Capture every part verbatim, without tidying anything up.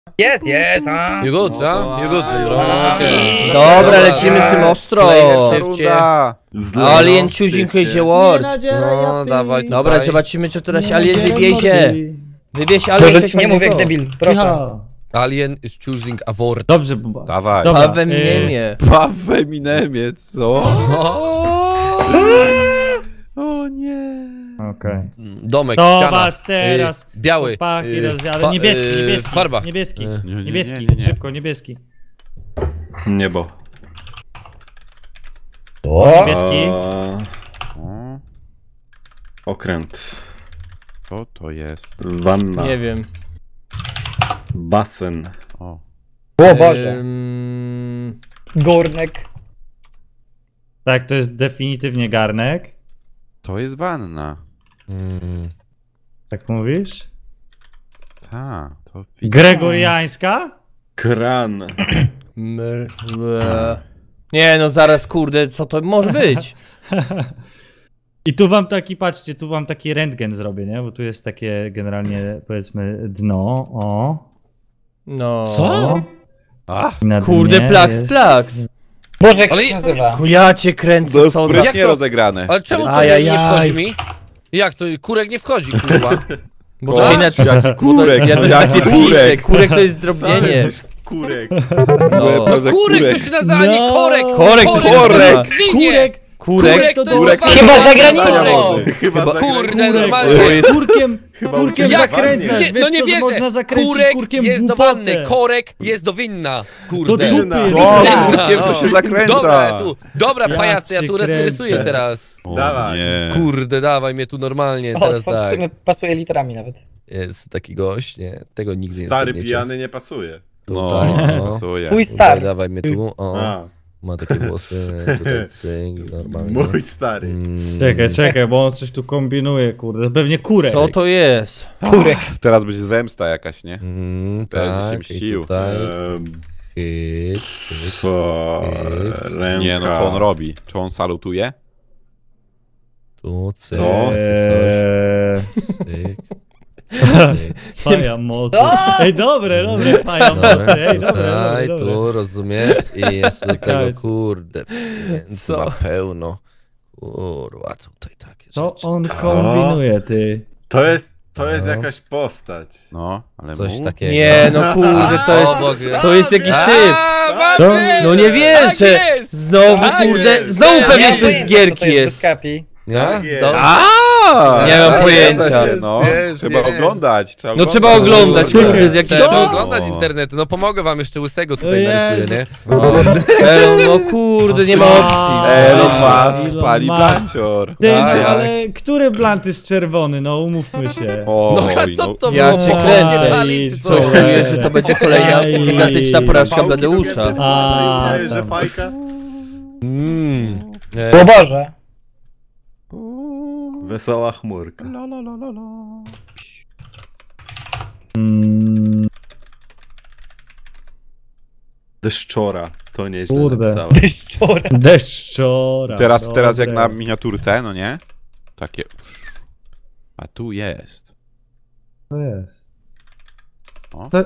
Jest, jest, a. You good, No, a? You good, bro. a. Okay. Dobra, lecimy z tym ostro. Alien Lejcie. choosing crazy award. No, dawaj tutaj. Dobra, zobaczymy co teraz Alien wybiezie. Wybierz Alien Może coś nie mów jak fajnego. debil, proszę. Cicho. Alien is choosing award. Dobrze, Buba. Dawaj. Dobra, Pawem y, niemie. Paweł Eminemie, co? O nie. Okej. Domek, To ściana. was teraz, y, biały. chłopaki, y, rozjadę. fa- Niebieski, y, niebieski, Farba. niebieski, Y, Nie, nie, niebieski, nie, nie, nie. szybko, niebieski. Niebo. O, Niebieski. Eee, O, okręt. co to jest? Wanna. Nie wiem. Basen. O. o Boże. Ym, Górnek. Tak, to jest definitywnie garnek. To jest wanna. Mm. Tak mówisz? Ta, to... Gregoriańska? Kran. mer- le- Nie no, zaraz kurde, co to może być? I tu wam taki, patrzcie, tu wam taki rentgen zrobię, nie? Bo tu jest takie generalnie, powiedzmy, dno, o. No. Co? Ach, I na Kurde, dnie plaks, jest- plaks. Boże, jak Ale to się jest- nazywa? No ja cię kręcę, to co za... Jak sprytnie to- rozegrane. Ale czemu to nie, Ajajaj. nie wchodzi mi? Jak to? Kurek nie wchodzi, kurwa. Bo to się inaczej... Jaki kurek, Ja też jaki takie piszę, kurek. kurek to jest zdrobnienie. Kurek. No. No kurek to się nazywa, a nie No. korek! Korek to się Korek! nazywa. Kurek! Kurek, Kurek to Kurek jest Chyba kurek. za granicą! Kurek. Chyba za Kurde, granicą. normalnie. To jest- Kurkiem, kurkiem Jak? zakręcasz, Nie, wiesz no nie co, że wierzę! można zakręcić Kurek kurkiem jest do głupotę. wanny, korek jest do winna. Do Kurde. dupy jest. O, Winna, kurkiem to no. się zakręca. Dobra, tu, dobra Ja pajacy, ja cię tu kręcę. rysuję teraz. O, Dawaj. nie. Kurde, dawaj mnie tu normalnie, O, teraz to w tak. sumie pasuje literami nawet. Jest taki gość, nie, tego nigdy nie Stary zgadniecie. pijany nie pasuje. Tutaj, No, no. pasuje. Twój Tutaj, stary. dawaj mnie tu, o. A, Ma takie włosy, tutaj cyk, normalnie. mój stary. Mm. Czekaj, czekaj, bo on coś tu kombinuje, kurde. Pewnie kurek. Co to jest? Kurek. Teraz będzie zemsta jakaś, nie? Mm, Teraz tak, się i mścił. tutaj Ehm, hyc, hyc, to... hyc, Ręka. Nie, no co on robi? Czy on salutuje? tu cyk, Co? takie coś, Eee, cyk. faja mocy. No! Ej, dobre, dobre, faja Dobra, mocy. Ej, dobre, tutaj, dobre, dobre. tu, rozumiesz? I jeszcze do tego, Czekajcie. kurde, więc Co? ma pełno. Kurwa, tutaj takie Co rzeczy. on kombinuje, ty? To jest, to jest No. jakaś postać. No, ale Coś mu? takiego. Nie no kurde, to jest... Obok. To jest jakiś A, typ. mamy! No nie wierzę! Tak jest! Znowu Tak kurde, jest! znowu Nie, pewnie nie, coś z gierki jest. jest. Kapi. Ja? Tak jest. Dobra. A, Nie mam tak, pojęcia. zgadza się, No, Jest, trzeba jest. oglądać. Trzeba No trzeba oglądać, Kurde, kurde, z jakiś Trzeba typ. oglądać internet, no pomogę wam jeszcze łysego tutaj O Jezu. narysuję, nie? Elon, no kurde, nie ma opcji. Elon A, Musk Elon pali Musk. blancior. Ty, no, A, jak? ale który blant jest czerwony? No, umówmy się. No Oj, a co no. to Ja było? cię Pochodnie kręcę. pali, czy Coś co? czuję, że to będzie kolejna Aj. gigantyczna porażka Pałki Bladeusza. do A, A, że tam. fajka. Mm. O E, Boże. Wesoła chmurka. La, la, la, la, la. Mm, Deszczora. To nieźle Kurde. napisałem. Deszczora. deszczora. Teraz, dobre. teraz jak na miniaturce, no nie? Takie. A tu jest. To jest. O. To...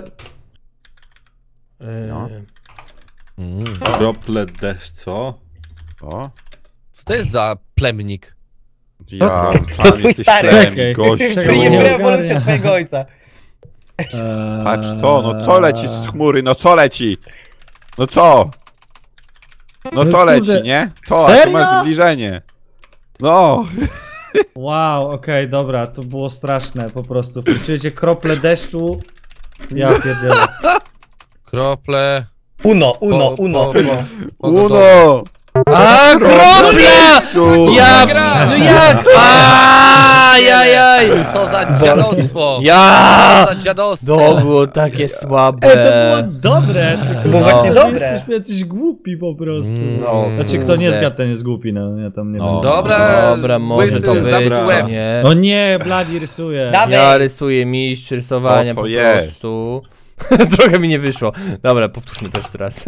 No. mm. Krople deszcz, co? O. Co to jest za plemnik? Ja, to sam twój jesteś stary. plem, Czekaj. gościu. Czekaj, nie Rewolucja ogarniam. twojego ojca. Eee, Patrz to, no co leci z chmury, no co leci? No co? No No to kurde. leci, nie? To, a Serio? tu masz zbliżenie. No. Wow, okej, dobra, to było straszne po prostu. Wpisujecie krople deszczu. Ja pierdzielę. Krople... Uno, uno, po- uno, po- uno. po- po- Uno! A, kropla! Ja, no jak? Ajajaj! Co za dziadostwo! Ja! Co za dziadostwo! To było takie słabe. Ej, to było dobre, tylko Było No. właśnie że dobre. jesteśmy jacyś głupi po prostu. No, Znaczy, kto nie kurde. zgadł, ten jest głupi, no ja tam nie No. będę. Dobra, Dobra, może łysy, to być, zamknij łeb. nie? No nie, Bladi rysuje. Dawaj. Ja rysuję mistrz rysowania Co to po jest? prostu. Trochę mi nie wyszło. Dobra, powtórzmy to jeszcze raz.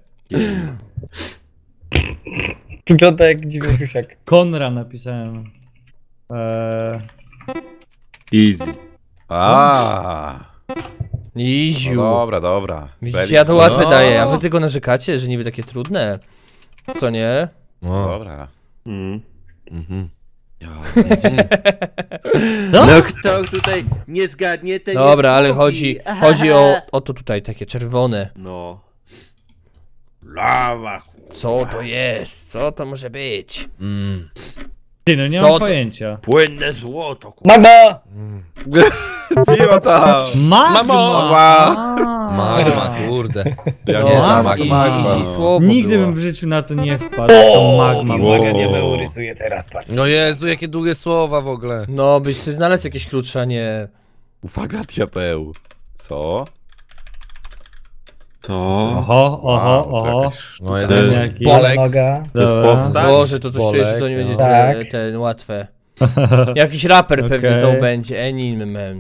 Wygląda jak dziwny siusiak. Konra napisałem. Eee, Easy. A. No Iziu. dobra, dobra. Widzicie, Felix, ja to łatwe no. daję, a wy tylko narzekacie, że niby takie trudne. Co nie? No. Dobra. Mm. Mhm. No kto tutaj nie zgadnie, ten Dobra, jest ale głupi. chodzi, chodzi o, o to tutaj, takie czerwone. No. Lawa. Co to jest? Co to może być? Mm. Ty, no nie Co mam to- pojęcia. Płynne złoto. kurwa. Magma! Cicho tam! Magma! Magma! Magma, kurde. Ja No, nie Magma, znam easy, magma. easy no. słowo Nigdy było. bym w życiu na to nie wpadł. To magma. Uwaga, Wow. diabeł rysuje teraz, patrz. No Jezu, jakie długie słowa w ogóle. No, byś ty znalazł jakieś krótsze, a nie... Uwaga, diabeł. Co? To... Oho, oho, A, to oho. jakaś- No jest To jest jaki- Bolek. Noga. To jest Dobra. powstać? Boże, to coś czuję, że to Bolek, nie będzie no. ten, Tak. ten łatwe. Jakiś raper pewnie Okej. znowu będzie, Animem.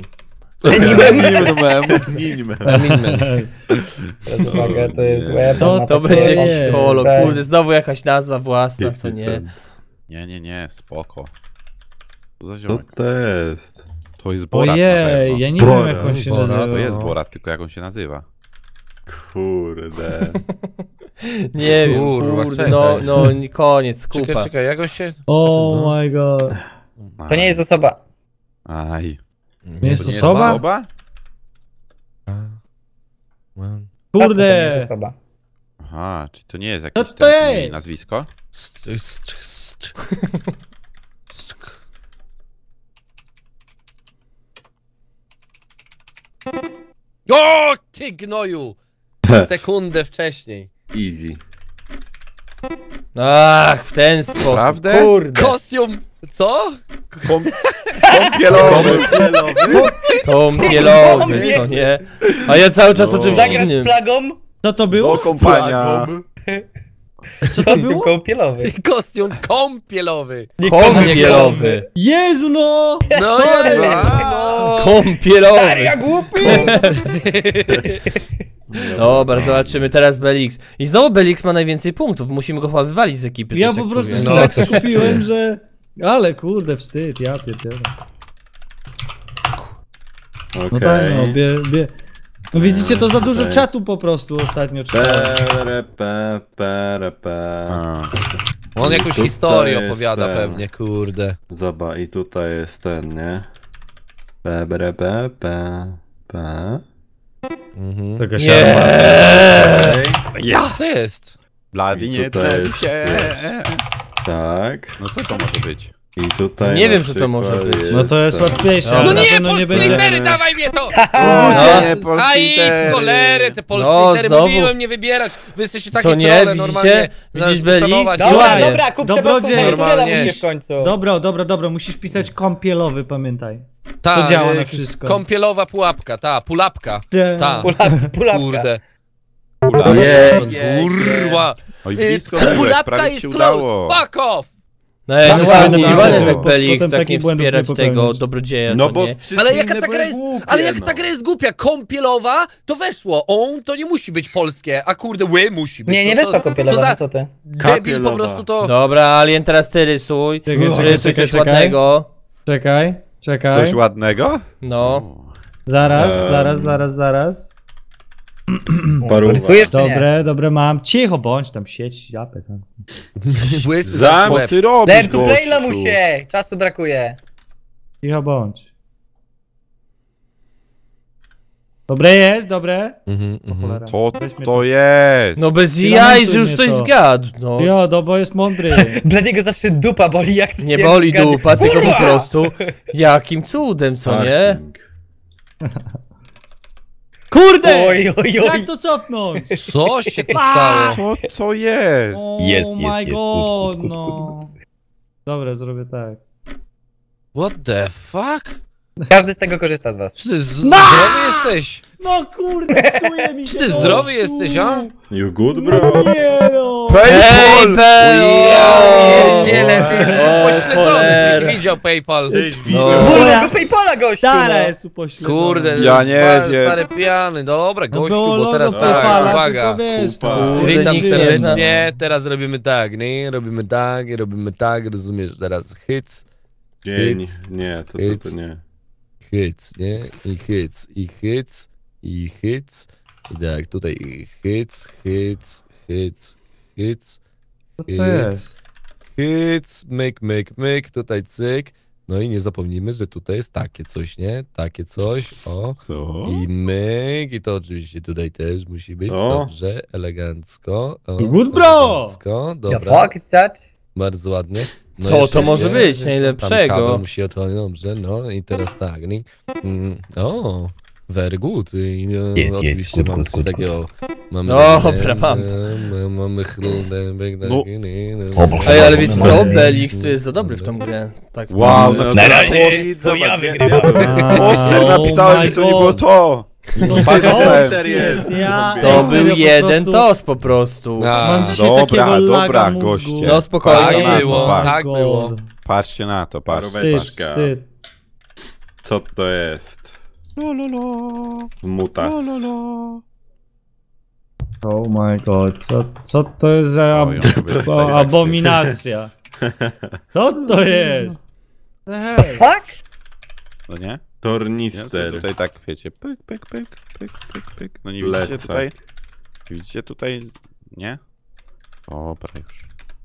Ninjman. Aminment. Teraz uwaga, to jest łeb. To- ma To takie- będzie jest. jakiś kolo, Tak. kurde, znowu jakaś nazwa własna, co nie? Fifty Nie, nie, nie, spoko. Co za Co ziomek? to jest? To jest Borat na Ojej, pewno. ja nie Bora. wiem jak on się Bora, nazywa. To jest No. Borat, tylko jak on się nazywa. Kurde. Nie wiem, Kurwa, kurde, czekaj. no, no, nie- koniec, Czekaj, kupa. czekaj, jak on się... Oh No. my god. To nie jest osoba. Aj. Nie jest To nie osoba? osoba? Man. To nie jest Kurde. osoba. Aha, czyli to nie jest Co jakieś to takie jest? nazwisko? St- st- st- st- O, ty gnoju! Sekundę wcześniej. Easy. Ach, w ten sposób, Prawdę? kurde. Kostium! Co? Kąpielowy! Kąpielowy, co nie? A ja cały czas o czymś Zagrasz z innym. plagą? Co to było? Do kompania! Co to Kostium było? kąpielowy. Kostium kąpielowy! Kąpielowy. Jezu no! No Sorry. nie, no! Kąpielowy. Ja głupi! Dobra, zobaczymy teraz Belix. I znowu Belix ma najwięcej punktów, musimy go chyba wywalić z ekipy. Ja coś po tak prostu czuję. się No, tak coś skupiłem, że... Ale kurde, wstyd, ja pierdzielę. No tak, no, Okej. bie, bie... No widzicie, to za dużo Okej. czatu po prostu ostatnio trzeba. Pere, pe, pere, pe. A. On jakąś Tutaj historię jest opowiada ten. pewnie, kurde. Zobacz, i tutaj jest ten, nie? Pe, pere, pe, pe, pe. Mhm. Taka Nie. Okej. Ja! Co to jest? Blady I nie tutaj dręczy jest, się. wiesz. Tak. No co to może być? I tutaj Nie na wiem, co to może przykład być. No to jest ten. łatwiejsze, No ale No na nie, pewno nie polskie będzie... litery, dawaj mnie to! No. Nie, A polskie idź litery. w cholerę, te polskie No, litery, znowu. mówiłem nie wybierać. Wy jesteście takie Co nie, trolle, widzicie? normalnie. Widzisz, Zamiast Belix? poszanować. Dobra, Słuchaj, dobra, kup sobie dobrodziej. Normalnie. musisz w końcu. Dobra, dobra, dobra, musisz pisać kąpielowy, pamiętaj. Ta, to działa na y, wszystko. Kąpielowa pułapka, ta, pulapka. Ta, Pula, pulapka. kurde. Ula. Ojej, Kurwa. Oj, Y, blisko byłeś, Pulapka prawie jest ci close, udało. fuck off! No jest Tak, ładnie, ładnie, ładnie ładnie. tak Belix, Potem tak nie takich błędów wspierać nie tego popełnić. dobrodzieja, No co bo nie? wszystkie Ale jaka inne ta były gra jest, głupie, ale jak no. ta gra jest głupia, kąpielowa, to weszło, on to nie musi być polskie, a kurde, ły musi być. Nie, nie No weszła to kąpielowa, za no co ty? debil po Kapielowa. prostu to... Dobra, Alien, teraz ty rysuj. Czekaj, czekaj, Rysuj czekaj, coś czekaj. ładnego. Czekaj, czekaj. Coś ładnego? No. Zaraz, Ehm. zaraz, zaraz, zaraz. Paruwa. Rysujesz czy nie? Dobre, dobre mam. Cicho bądź, tam sieć, japę sam. Łysy Za za co łeb. ty robisz, Dałem tu play gościu? lamusie! Czasu brakuje. Cicho bądź. Dobre jest, dobre. Mhm, O mhm. cholera. Co Weźmy to jest? No bez Ty jaj, lamentuj że już mnie ktoś to. zgadł, no. Jo, no bo jest mądry. Bladiego zawsze dupa boli, jak Nie pierwszy boli zgadnie. dupa, tylko po Kurwa! prostu jakim cudem, co nie? Parking. Kurde! Oj, oj, oj. Jak to cofnąć? Co się tu stało? Co to jest? Oh Jest, jest, my jest. god, Kup, kup, kup, no. Dobra, zrobię tak. What the fuck? Każdy z tego korzysta z was. Czy ty z- zdrowy jesteś? No kurde, psuje mi się Czy ty to. zdrowy jesteś, a? You good, bro? Nie no. Hej, Paypal! Beo! Pierdziele, O, pośledzony, cholera. tyś widział PayPal. No. Kurwa, go Paypala, gościu! Stara no. jest upośledzona. Kurde, Ja nie stary, wiem. stary pijany. Dobra, No gościu, było bo logo teraz z tak, Paypala, uwaga. tylko wiesz, Kupa. to jest Witam kurde, serdecznie, teraz robimy tak, nie? Robimy tak i robimy tak, rozumiesz, teraz hits, Dzień. Hits. Nie, to, to, Hits. to nie. hits, nie? I hits, i hits, i hyc. I tak, tutaj hyc, hyc, hyc, hyc, Co to jest? hyc, myk, myk, myk, tutaj cyk. No i nie zapomnijmy, że tutaj jest takie coś, nie? Takie coś, o. Co? I myk, i to oczywiście tutaj też musi być. O. Dobrze, elegancko. O, Good bro! elegancko, The dobra, fuck is that? bardzo ładnie. No Co jeszcze to może nie, być tam najlepszego? kabel musi odchodzić, dobrze, no i teraz tak, nie? Mm, o, very good. I, no, Jest, jest, oczywiście good, mamy good, coś good, takiego. Mamy Dobra, mam to. e, Mamy chludek, No. O Boże. Ej, ale wiecie co? Mamy- Belix to jest za dobry w tą grę. Tak Wow, patrzę. no Na to- razie to ja wygrywam. Poster Oh napisałem, my że to nie było God. to. Poster jest. Ja, To ej, był serio, po jeden prostu tos po prostu. A, Mam dzisiaj dobra, takiego laga dobra, mózgu. goście. No spokojnie. Tak było, Tak. tak było. Patrzcie na to, patrzcie. Paróweczka. Wstyd, wstyd. Co to jest? Mutas. Oh my god, co, co to jest za ab Oj, on sobie o, tutaj tak abominacja? Co to jest? The hell? Fuck? No nie? Ja sobie Tornister. tutaj tak, wiecie, pyk, pyk, pyk, pyk, pyk, pyk. No nie Lecę. widzicie tutaj? Widzicie tutaj? Nie? Dobra już.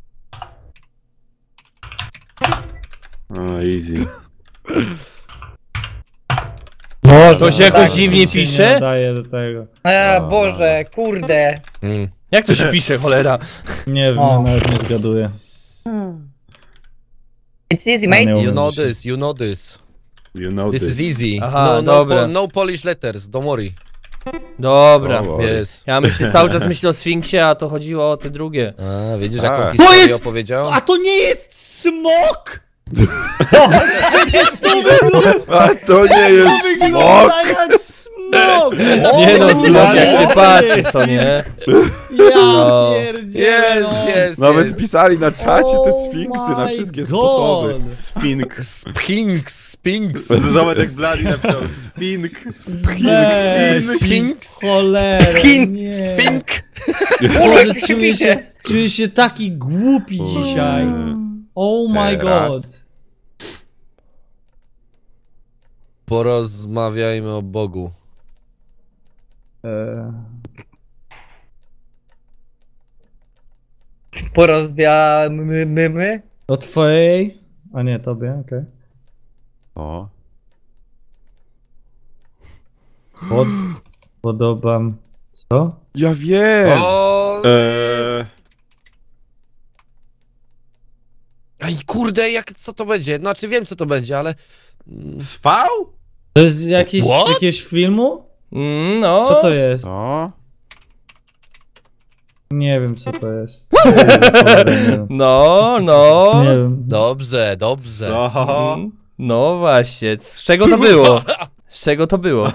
O, easy. Boże, To się jakoś tak. dziwnie się nie pisze? nadaje do tego. A, Boże, kurde. Mm. Jak to się pisze, cholera? Nie wiem, O. nawet nie zgaduję. It's easy, A, mate. nie You umiem know się. this, you know this. You know This this. is easy. Aha, no, no, dobra. po, no Polish letters, don't worry. Dobra. O, o. Yes. Ja myślę, cały czas myślę o Sfinksie, a to chodziło o te drugie. A, widzisz Tak. jaką To historię jest- opowiedział? A to nie jest smok! A to nie jest smok! jak smok! Nie no, O, smok jak się o, patrzy, co nie? Ja No. pierdzielę, Jest, no. jest, Nawet jest. pisali na czacie te Oh sfinksy na my wszystkie God. sposoby. Spink. Spinks, Spinks. Zobacz jak Blady napisał. Spink. Weź, Spinks. Cholera, Spink, nie. Spink. Boże, Jak się czuję pisze? się, czuję się taki głupi dzisiaj. Oh my Teraz. god. Porozmawiajmy o Bogu. Eee, Porozwiamy my, my? o twojej? A nie, tobie, okej. O. Pod... Podobam... Co? Ja wiem! O, Eee, Ej, kurde, jak, co to będzie? Znaczy wiem, co to będzie, ale... mm, Swał? To jest jakiś, What? z jakiegoś filmu? Mm, no. Co to jest? O. Nie wiem, co to jest. Nie wiem. No, no. Nie wiem. Dobrze, dobrze. Co? Mm, No właśnie, z czego to było? Z czego to było?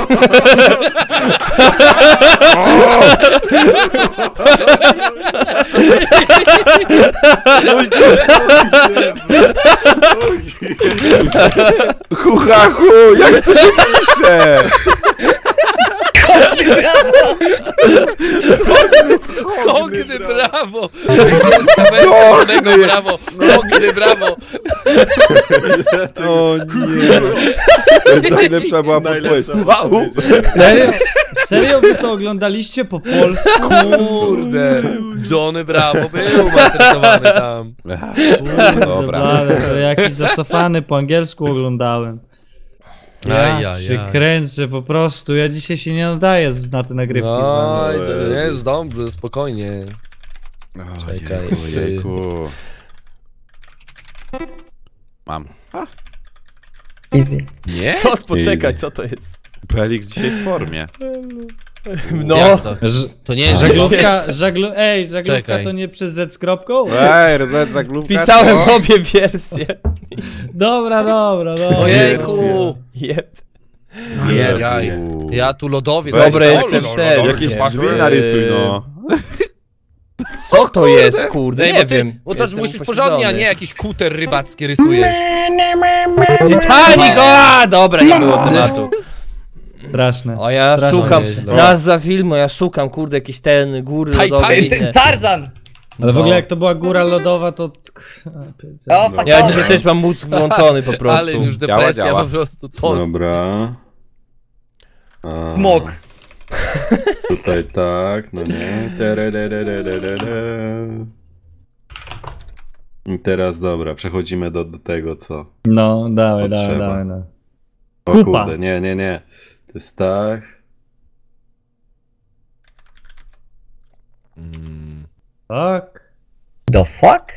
Hu, ha, hu, jak to się pisze? Ogny, brawo! Jest wersja brawo! Ogny, brawo! O nie. To najlepsza była podpowiedź. Wow. Serio? Serio wy to oglądaliście po polsku? Kurde! Johnny Bravo był maltretowany tam. Dobra. Ale to jakiś zacofany po angielsku oglądałem. Ja Ajajaj. się kręcę po prostu, ja dzisiaj się nie nadaję z- na te nagrywki. No, z i wami. to jest dobrze, spokojnie. Czekaj, Ojejku, sy- ojejku. Mam. Easy. Nie? Co? Poczekaj, co to jest? Pelix dzisiaj w formie. No. Jak to? Ż- To nie jest Żaglówka, żaglówka? żaglu... Ej, żaglówka Czekaj. to nie przez Z z kropką? Ej, rozet żaglówka. Pisałem to? obie wersje. Dobra, dobra, dobra. Ojejku! Jeb. Jaj. Ja tu lodowiec. Weź, Dobra, o, jestem lo, lo, wtedy. lo, Jakieś Nie. drzwi narysuj, no. Co to jest, kurde? Ej, Nie bo ty, wiem. bo to Jestem musisz upośledzony. porządnie, a nie jakiś kuter rybacki rysujesz. Titanic! A, dobra, nie było tematu. Straszne. O, ja Strasznie szukam, nieźle. nazwa filmu, ja szukam, kurde, jakieś ten, góry Titanic. lodowe i T- inne. Tarzan! Ale w No. ogóle jak to była góra lodowa, to... A, pierdzielę. O, fuck Ja off. dzisiaj też mam mózg włączony po prostu. Ale już Działa, depresja działa. po prostu, tost. Dobra. A, Smok. Tutaj tak, no nie. Terererererere. I teraz dobra, przechodzimy do, do tego, co. No, dawaj, dawaj, Potrzeba. dawaj, dawaj. O Kupa. kurde, nie, nie, nie. To jest tak. Mm. Tak. The fuck?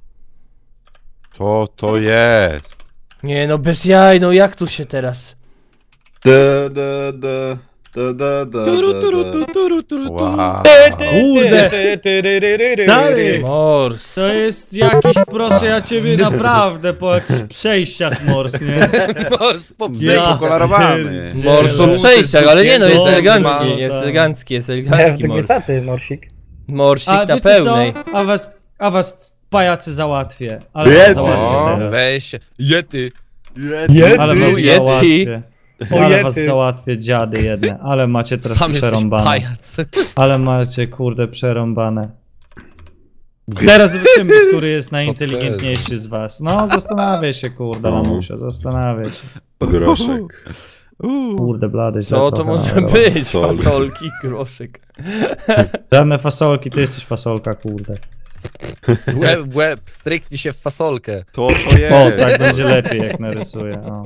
Co to jest? Nie no, bez jaj, no jak tu się teraz? Da, da, da, da, da, da, Turu, da, turu, da. tu, turu, turu, tu. Wow. Kurde. Stary. Mors. To jest jakiś, proszę ja ciebie, naprawdę po jakichś przejściach mors, nie? Mors po Ja pokolorowany. pierdzielę. Mors po przejściach, ale nie no, jest Żółty, elegancki, no, jest tak. elegancki, jest Ja elegancki w mors. tacy, morsik. Morsik A na wiecie pełnej. co? A was, a was pajacy załatwię. Ale Biedny. was załatwię O, teraz. weź się. Yeti. Ale was Yeti. załatwię. O, Ale was Yeti. załatwię, dziady jedne. Ale macie teraz Sam jesteś przerąbane. pajac. Ale macie, kurde, przerąbane. Teraz zobaczymy, który jest najinteligentniejszy z was. No, zastanawiaj się, kurde, No. lamusia, zastanawiaj się. Groszek. Kurde, blady. Co to może być? Fasolki, groszek. Żadne fasolki, ty jesteś fasolka, kurde. Łeb, łeb, stryknij się w fasolkę. Co to jest? O, tak będzie lepiej, jak narysuję. O.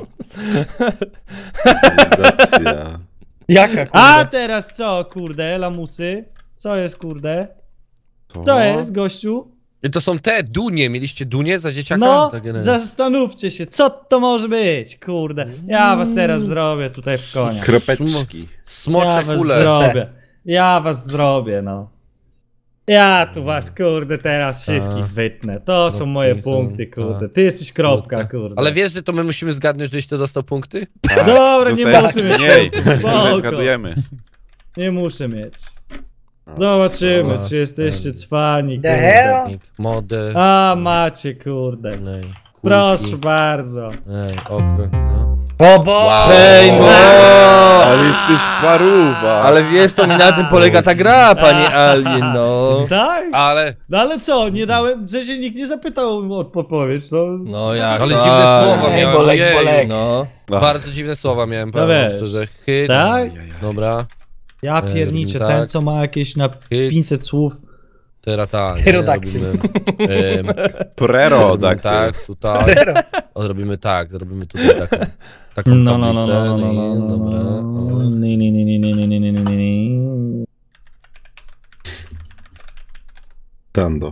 Realizacja. Jaka A kurde? teraz co, kurde, lamusy? Co jest, kurde? Co? Co jest, gościu? I to są te dunie. Mieliście dunie za dzieciaka? No, Takie, nie. zastanówcie się, co to może być, kurde. Ja was teraz zrobię tutaj w konia. Kropeczki. Ja Smocze was kule. zrobię. Ja was zrobię, no. Ja tu was, kurde, teraz wszystkich A. wytnę. To są moje Punkty punkty, są, kurde. a. Ty jesteś kropka, Kurde. kurde. Ale wiesz, że to my musimy zgadnąć, żeś to dostał punkty? Tak, Dobra, nie dostajesz muszę mieć mniej. punktów, Nie spoko. zgadujemy. Nie muszę mieć. Zobaczymy, Dobra, czy jesteście stary. cwani, The kurde. hell? Mody. A, macie, kurde. Ej, kulki. Proszę bardzo. Ej, okrąg, no. O bo! Wow. Rainbow! Ale jesteś paruwa. Ale wiesz, to nie na tym polega ta gra, panie Alien, no. Tak? Ale, No ale co, nie dałem, w sensie nikt nie zapytał o podpowiedź, no. No jak ale to? dziwne A, słowa Ej, miałem. bolek, ojej. bolek. No. Bardzo dziwne słowa miałem, No powiem wiesz. szczerze. Hyc. Tak? Dobra. Ja pierniczę, tak. ten co ma jakieś na Hyc. pięćset słów. Teraz tak. nie? Pterodaktyl. Robimy, em, Prero, robimy tak. tak, tutaj. O, zrobimy tak, zrobimy tutaj taką, taką No, no, no, tablicę. no, no, no, i no, Dobra. no. O. Nie, nie, nie, nie, nie, nie, nie, nie, nie, nie. Tando.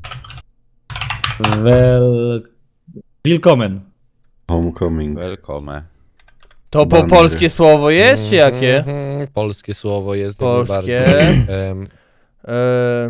Wel... Willkommen. Homecoming. Welcome. To po Bandy. polskie słowo jest, czy jakie? Mhm, polskie słowo jest. Polskie. jak najbardziej. Em, E,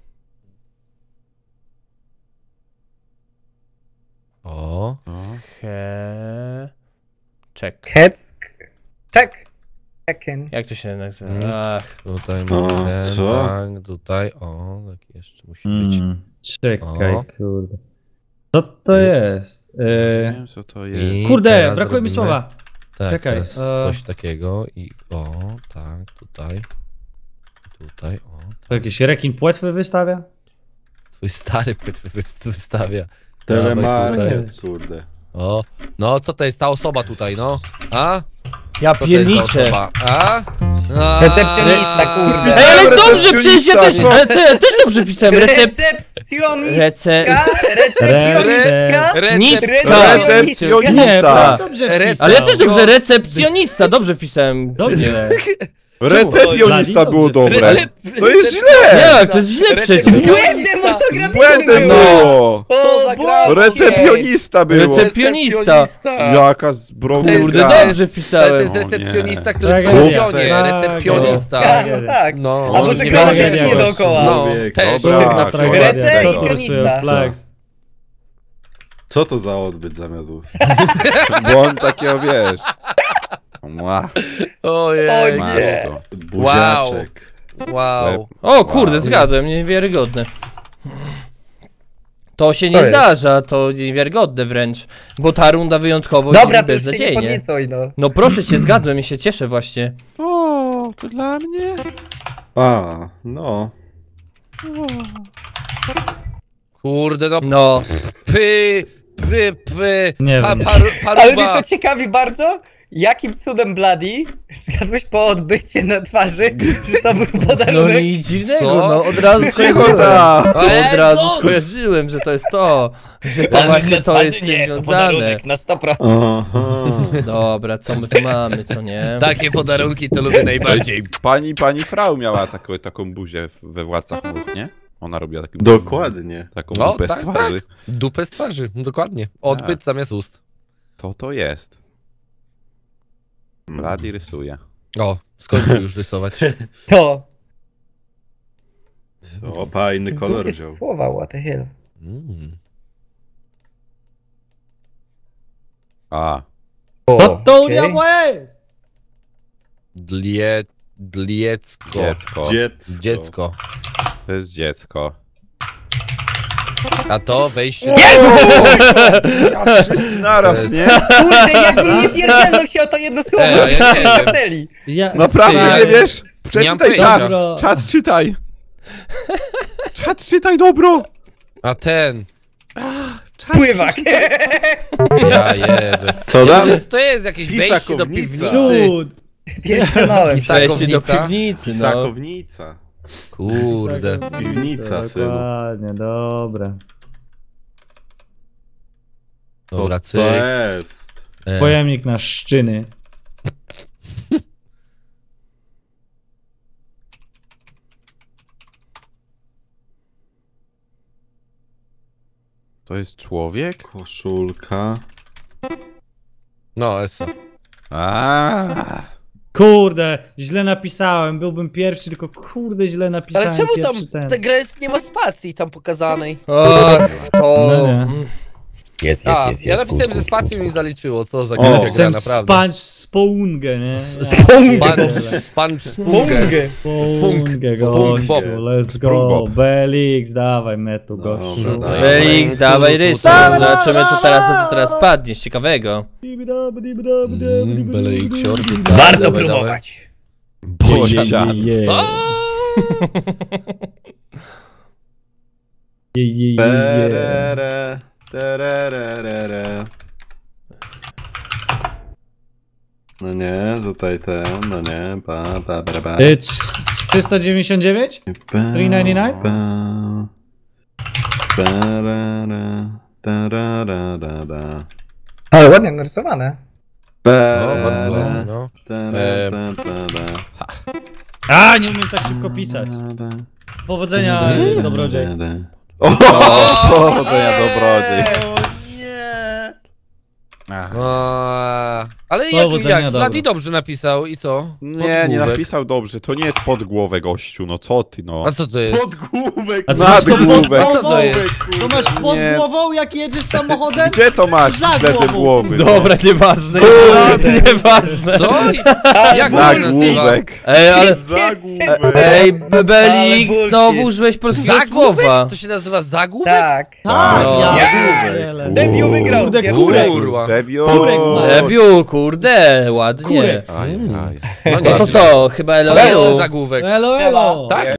o. he... Czek. Keck. Check. Checken. Jak to się nazywa? Mm. Ach, Tutaj O, mamy ten, co? tak, tutaj, o, tak jeszcze musi być. Mm, czekaj, O. kurde. Co to Nic. jest? Nie E... wiem co to jest. I Kurde, teraz brakuje mi robimy- słowa. Tak, Czekaj, teraz e- coś takiego i o, tak, tutaj, tutaj, o, To jakiś rekin płetwy wystawia? twój stary Piotr wys- wystawia. Telemarket, Dawaj kurde. O, no co to jest ta osoba tutaj, no? A? ja Co to jest za pierniczę. osoba? A? A? Recepcjonista, kurde. Ej, ale dobrze, Recepcjonista, przecież ja też, no. rece, ja też dobrze pisałem. Recep... Recepcjonistka. Rece... Recepcjonistka. Nis- Recepcjonistka. Nie, Tak. dobrze Rec- wpisał. Ale ja też dobrze, recepcjonista, dobrze wpisałem. Dobrze. Recepcjonista było dobre. Ale... To jest źle. Nie, to jest źle przecież. Błędem ortograficznym Błędem było. było. O, Boże. Recepcjonista było. Recepcjonista. Jaka zbrojna. Kurde, To dobrze to jest wpisałem. recepcjonista, O nie. który jest Tak, w tak, pionie, tak, recepcjonista. Tak, no tak. No, A może nie krążenie będzie nie dookoła. No, Człowiek. też. Dobra. Na Tak, tragedia. Recep- Kto tu rysuje Recepcjonista. flags? Co to za odbyt zamiast ust? Bo on takiego, wiesz. Mła, Ojej. O nie. matko. Buziaczek. Wow. O kurde, zgadłem, niewiarygodne. To się nie To jest. zdarza, to niewiarygodne wręcz. Bo ta runda wyjątkowo Dobra, jest to już się nie beznadziejnie. podniecuj, no. No proszę cię, zgadłem i się cieszę właśnie. O, to dla mnie? A, no. Kurde, no. No, Py, py, py. Nie Pa, wiem. paru, Ale mnie paruwa. to ciekawi bardzo, Jakim cudem, Bloody, zgadłeś po odbycie na twarzy, że to był No podarunek? nic dziwnego, Co? no od razu skojarzyłem. Cichota! Od razu skojarzyłem, że to jest to. Że to Pan właśnie na to twarzy? jest z tym Nie, to związane. podarunek na sto procent. Aha. Dobra, co my tu mamy, co nie? Takie podarunki to lubię najbardziej. Pani, pani Frau miała taką, taką buzię we Władcach Much, nie? Ona robiła taką Dokładnie. taką No, dupę tak, z twarzy. Dupę z twarzy, no dokładnie. Odbyt Tak. zamiast ust. Co to jest? Bloody rysuje. O, skończył już rysować. To. O, pa, inny kolor Jest wziął. słowa, what the hell. Mm. A. O, No to okej. okay. Dlie... Dliecko. Dziecko. Dziecko. Dziecko. To jest dziecko. A to wejście... Ja wszyscy naraz, nie? Kurde, jakbym nie pierdzielnął się o to jedno słowo, Ej, a ja nie wiem. zamknęli. Ja, Naprawdę Ja- nie wiesz? Nie mam Przeczytaj pojęcia. czat. Dobro. Czat czytaj. Czat czytaj dobro. A ten... Pływak. Ja jebę. Co tam? To jest jakieś wejście do Pisakownica. piwnicy. Dude. Pierdzielnąłem. Wejście do Pisakownica? piwnicy, no. Pisakownica. Kurde. Piwnica, synu. Dokładnie, dobra. Dobra, To cyk. jest. E, Pojemnik na szczyny. To jest człowiek? Koszulka. No, Esa. A. Kurde, źle napisałem. Byłbym pierwszy, tylko kurde źle napisałem. Ale czemu tam pierwszy ten. ta gra jest, nie ma spacji tam pokazanej? Ach, to... No nie. Jest, jest, A, jest. ja jest. napisałem ze spacją i mi zaliczyło, co za O, głupia gra, Napisałem naprawdę. sponge społungę, nie? Sponge, sponge, spungę. Spungę, Spunk gościu, Bob. let's Spunk go. Bob. Belix, dawaj metu, gościu. Dobra, daj. Belix, dawaj rysu. Zobaczymy co teraz, na co teraz padnie, z ciekawego. Mm, Belejksior. Warto Dawaj, dawaj. próbować. Bocian. Co? Je, je, je, je. Terere, tererere. No nie, tutaj ten, no nie, pa, pa, pa, pa. Y, trz- trzysta dziewięćdziesiąt dziewięć? trzysta dziewięćdziesiąt dziewięć? Pa, parara, tararara. Ale ładnie narysowane. No, bardzo ładnie, no. Em. A, nie umiem tak szybko pisać. Powodzenia, dobrodziej. O, powodzenia dobrodziej. Ach. A, ale jak, Powodzenia, jak? dobra. Bloody dobrze napisał i co? Nie, nie Podgłówek. napisał dobrze. To nie jest podgłowę, gościu. No co ty, no. A co to jest? Podgłówek. A ty Nad masz to pod główek. A co to głową? jest? To masz pod Nie. głową, jak jedziesz samochodem? Gdzie to masz Za wtedy głową. głowy? no? Dobra, nieważne, nieważne. Co? Jak to Na się nazywa? główek. Ej, ale... Zagłówek. Ej, Ale Belix, bullshit. znowu użyłeś polskiego słowa. Zagłówek? To się nazywa zagłówek? Tak. Tak, No. ja Yes! pierdzielę. Debiu wygrał. Kurde, Pierwszy. kurek. Kurwa. Debiu. Kurek ma. Debiu, kurde, ładnie. Kurek. Aj, aj. No No to nie, co, chyba to jest Elo? zagłówek. Elo, elo. Tak?